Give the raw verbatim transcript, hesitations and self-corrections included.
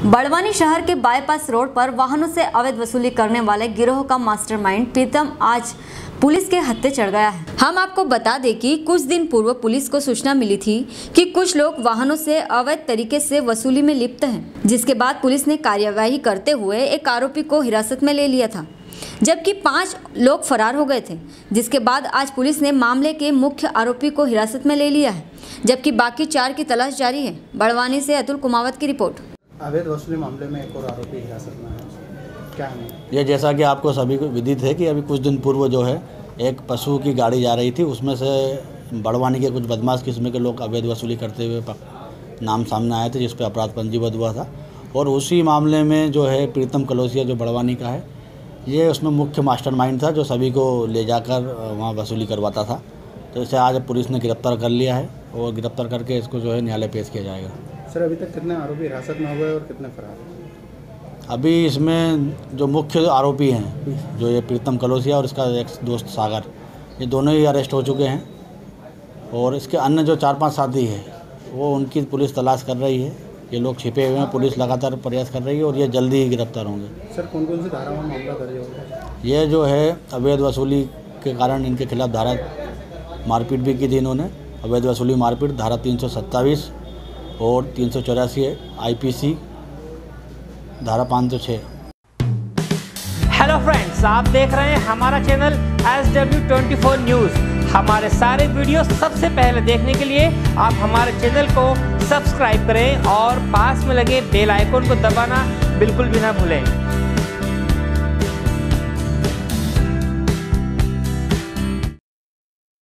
बड़वानी शहर के bypass road पर वाहनों से अवैध वसूली करने वाले गिरोह का मास्टरमाइंड प्रीतम आज पुलिस के हत्थे चढ़ गया है। हम आपको बता दें कि कुछ दिन पूर्व पुलिस को सूचना मिली थी कि कुछ लोग वाहनों से अवैध तरीके से वसूली में लिप्त हैं, जिसके बाद पुलिस ने कार्यवाही करते हुए एक आरोपी को हिरासत में ले लिया था, जबकि पांच लोग फरार हो गए थे। जिसके बाद आज पुलिस ने मामले के मुख्य आरोपी को हिरासत में ले लिया है, जबकि बाकी चार की तलाश जारी है। बड़वानी से अतुल कुमावत की रिपोर्ट। अवैध वसूली मामले में एक और आरोपी हिरासत में है, क्या है ये? जैसा कि आपको सभी को विदित है कि अभी कुछ दिन पूर्व जो है एक पशु की गाड़ी जा रही थी, उसमें से बड़वानी के कुछ बदमाश किस्म के लोग अवैध वसूली करते हुए नाम सामने आए थे, जिस पर अपराध पंजीबद्ध हुआ था। और उसी मामले में जो है प्रीतम कलोसिया जो बड़वानी का है, ये उसमें मुख्य मास्टरमाइंड था जो सभी को ले जाकर वहाँ वसूली करवाता था। तो इसे आज पुलिस ने गिरफ्तार कर लिया है और गिरफ्तार करके इसको जो है न्यायालय पेश किया जाएगा। सर, अभी तक कितने आरोपी हिरासत में हुए और कितने फरार? अभी इसमें जो मुख्य आरोपी हैं, जो ये प्रीतम कलोसिया और इसका एक दोस्त सागर, ये दोनों ही अरेस्ट हो चुके हैं। और इसके अन्य जो चार पांच साथी हैं वो उनकी पुलिस तलाश कर रही है। ये लोग छिपे हुए हैं, पुलिस लगातार प्रयास कर रही है और ये जल्दी ही गिरफ्तार होंगे। सर, कौन कौन सी धाराओं में मामला दर्ज होगा? ये जो है अवैध वसूली के कारण इनके खिलाफ धारा मारपीट भी की थी इन्होंने, अवैध वसूली मारपीट धारा तीन सौ सत्ताईस और तीन सौ चौरासी आईपीसी धारा पाँच सौ छः। हेलो फ्रेंड्स, आप देख रहे हैं हमारा channel S W twenty four news. हमारे सारे वीडियो सबसे पहले देखने के लिए आप हमारे चैनल को सब्सक्राइब करें और पास में लगे बेल आइकन को दबाना बिल्कुल भी ना भूलें।